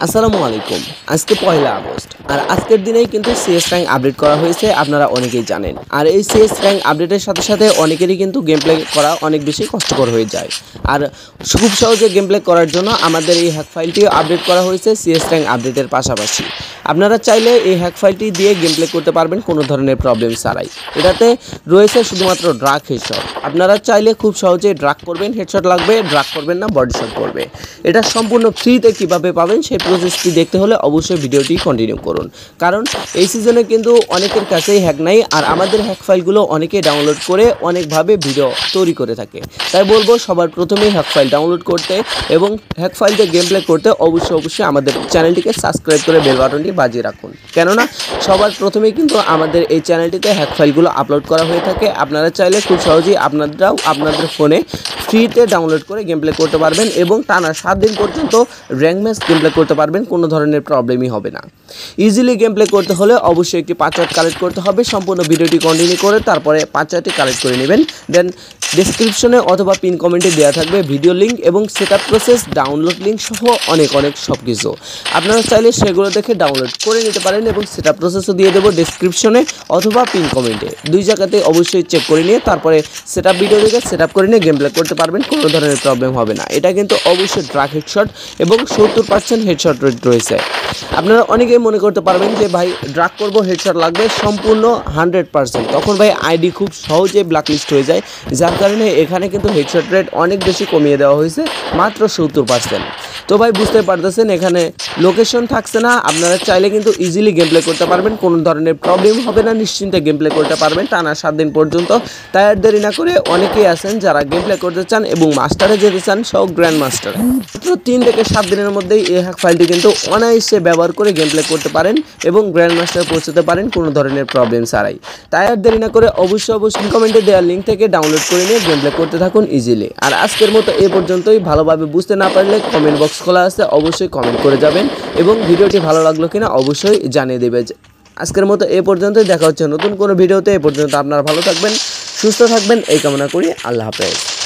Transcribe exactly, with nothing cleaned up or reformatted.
আসসালামু আলাইকুম। আজকে পয়লা আগস্ট আর আজকের দিনেই কিন্তু সিএস র্যাঙ্ক আপডেট করা হয়েছে, আপনারা অনেকেই জানেন। আর এই সিএস র্যাঙ্ক আপডেটের সাথে সাথে অনেকেরই কিন্তু গেম প্লে করা অনেক বেশি কষ্টকর হয়ে যায়। আর খুব সহজে গেম প্লে করার জন্য আমাদের এই হ্যাক ফাইলটিও আপডেট করা হয়েছে সিএস র্যাঙ্ক আপডেটের পাশাপাশি। আপনারা চাইলে এই হ্যাক ফাইলটি দিয়ে গেম প্লে করতে পারবেন কোনো ধরনের প্রবলেম ছাড়াই। এটাতে রয়েছে শুধুমাত্র ড্রাগ হেডশট। আপনারা চাইলে খুব সহজেই ড্রাগ করবেন, হেডশট লাগবে, ড্রাগ করবেন না, বডি শট করবে। এটা সম্পূর্ণ ফ্রিতে কীভাবে পাবেন সেই প্রসেসটি দেখতে হলে অবশ্যই ভিডিওটি কন্টিনিউ করুন, কারণ এই সিজনে কিন্তু অনেকের কাছেই হ্যাক নাই। আর আমাদের হ্যাক ফাইলগুলো অনেকেই ডাউনলোড করে অনেকভাবে ভিডিও তৈরি করে থাকে। তাই বলবো সবার প্রথমেই হ্যাক ফাইল ডাউনলোড করতে এবং হ্যাক ফাইল দিয়ে গেম প্লে করতে অবশ্যই অবশ্যই আমাদের চ্যানেলটিকে সাবস্ক্রাইব করে বেল বাটনটি বাজিয়ে রাখুন, কেননা সবার প্রথমেই কিন্তু আমাদের এই চ্যানেলটিতে হ্যাক ফাইলগুলো আপলোড করা হয়ে থাকে। আপনারা চাইলে খুব সহজেই আপনারাও আপনাদের ফোনে ফ্রিতে ডাউনলোড করে গেম প্লে করতে পারবেন এবং টানা সাত দিন পর্যন্ত র্যাঙ্ক ম্যাচ গেম প্লে করতে পারবেন, কোনো ধরনের প্রবলেমই হবে না। ইজিলি গেম প্লে করতে হলে অবশ্যই একটি পাসওয়ার্ড কালেক্ট করতে হবে। সম্পূর্ণ ভিডিওটি কন্টিনিউ করে তারপরে পাসওয়ার্ডটি কালেক্ট করে নেবেন। দেন ডেসক্রিপশনে অথবা পিন কমেন্টে দেওয়া থাকবে ভিডিও লিঙ্ক এবং সেটআপ প্রসেস, ডাউনলোড লিঙ্ক সহ অনেক অনেক সব কিছু। আপনারা চাইলে সেগুলো দেখে ডাউনলোড করে নিতে পারেন এবং সেটআপ প্রসেসও দিয়ে দেবো ডেসক্রিপশনে অথবা পিন কমেন্টে, দুই জায়গাতে অবশ্যই চেক করে নিয়ে তারপরে সেটআপ ভিডিও দেখে সেটআপ করে নিয়ে গেম প্লে করতে পারবেন, কোনো ধরনের প্রবলেম হবে না। এটা কিন্তু অবশ্যই ড্রাগ হেডশট এবং সত্তর পার্সেন্ট হেডশট রেট রয়েছে। আপনারা অনেকেই মনে করতে পারবেন যে ভাই ড্রাগ করবো, হেডশট লাগবে, সম্পূর্ণ হান্ড্রেড পার্সেন্ট, তখন ভাই আইডি খুব সহজে ব্ল্যাকলিস্ট হয়ে যায়। যার কারণে এখানে কিন্তু হেডশট রেট অনেক বেশি কমিয়ে দেওয়া হয়েছে, মাত্র সত্তর পার্সেন্ট। তো ভাই বুঝতে পারতেছেন এখানে লোকেশন থাকছে না। আপনারা চাইলে কিন্তু ইজিলি গেম প্লে করতে পারবেন, কোনো ধরনের প্রবলেম হবে না, নিশ্চিন্তে গেম প্লে করতে পারবেন টানা সাত দিন পর্যন্ত। তাই আর দেরি না করে অনেকেই আছেন যারা গেম প্লে করতে চান এবং মাস্টারে যেতে চান, সব গ্র্যান্ড মাস্টার। মাত্র তিন থেকে সাত দিনের মধ্যেই এই হ্যাক ফাইলটি কিন্তু অনায়াসে ব্যবহার করে গেম প্লে করতে পারেন এবং গ্র্যান্ড মাস্টারে পৌঁছতে পারেন কোনো ধরনের প্রবলেম ছাড়াই। তাই আর দেরি না করে অবশ্যই অবশ্যই কমেন্টে দেওয়া লিঙ্ক থেকে ডাউনলোড করে নিয়ে গেম প্লে করতে থাকুন ইজিলি। আর আজকের মতো এ পর্যন্তই। ভালোভাবে বুঝতে না পারলে কমেন্ট বক্স খোলা আছে, অবশ্যই কমেন্ট করে যাবেন এবং ভিডিওটি ভালো লাগলো কিনা অবশ্যই জানিয়ে দেবে। আজকের মতো এ পর্যন্তই, দেখা হচ্ছে নতুন কোনো ভিডিওতে। এ পর্যন্ত আপনারা ভালো থাকবেন, সুস্থ থাকবেন এই কামনা করি। আল্লাহ হাফেজ।